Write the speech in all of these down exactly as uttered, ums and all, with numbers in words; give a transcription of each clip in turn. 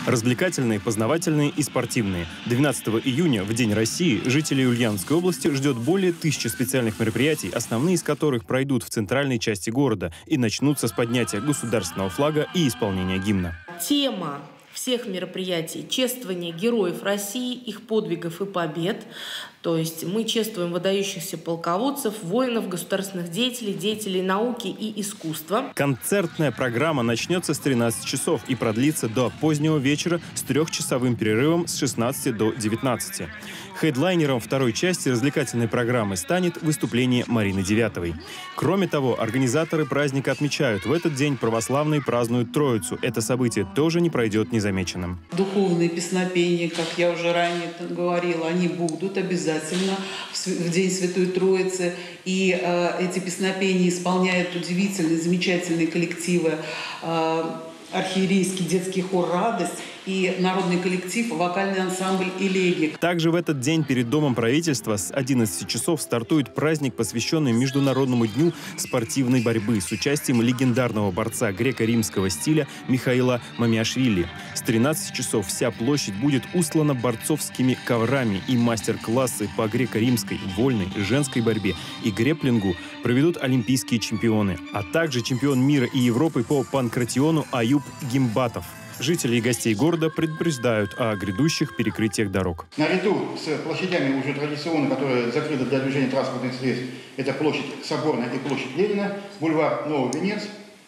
Развлекательные, познавательные и спортивные. двенадцатого июня, в День России, жителей Ульяновской области ждет более тысячи специальных мероприятий, основные из которых пройдут в центральной части города и начнутся с поднятия государственного флага и исполнения гимна. Тема всех мероприятий – чествование героев России, их подвигов и побед. То есть мы чествуем выдающихся полководцев, воинов, государственных деятелей, деятелей науки и искусства. Концертная программа начнется с тринадцати часов и продлится до позднего вечера с трехчасовым перерывом с шестнадцати до девятнадцати. Хедлайнером второй части развлекательной программы станет выступление Марины Девятовой. Кроме того, организаторы праздника отмечают, в этот день православные празднуют Троицу. Это событие тоже не пройдет незамеченным. Духовные песнопения, как я уже ранее говорила, они будут обязательно в День Святой Троицы. И э, эти песнопения исполняют удивительные, замечательные коллективы. Э, архиерейский детский хор «Радость» и народный коллектив, вокальный ансамбль «Элегик». Также в этот день перед Домом правительства с одиннадцати часов стартует праздник, посвященный Международному дню спортивной борьбы с участием легендарного борца греко-римского стиля Михаила Мамиашвили. С тринадцати часов вся площадь будет устлана борцовскими коврами, и мастер-классы по греко-римской, вольной, женской борьбе и греплингу проведут олимпийские чемпионы, а также чемпион мира и Европы по панкратиону Аюб Гимбатов. Жители и гостей города предупреждают о грядущих перекрытиях дорог. Наряду с площадями уже традиционно, которые закрыты для движения транспортных средств, это площадь Соборная и площадь Ленина, бульвар Новый Венец.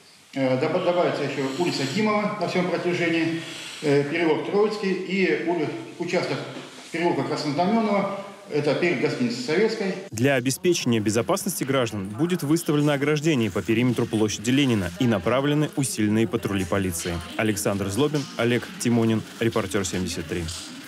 Добавится еще улица Димова на всем протяжении, переулок Троицкий и участок переулка Краснознаменного. Это перед гостиницей «Советской». Для обеспечения безопасности граждан будет выставлено ограждение по периметру площади Ленина и направлены усиленные патрули полиции. Александр Злобин, Олег Тимонин, Репортер семьдесят три.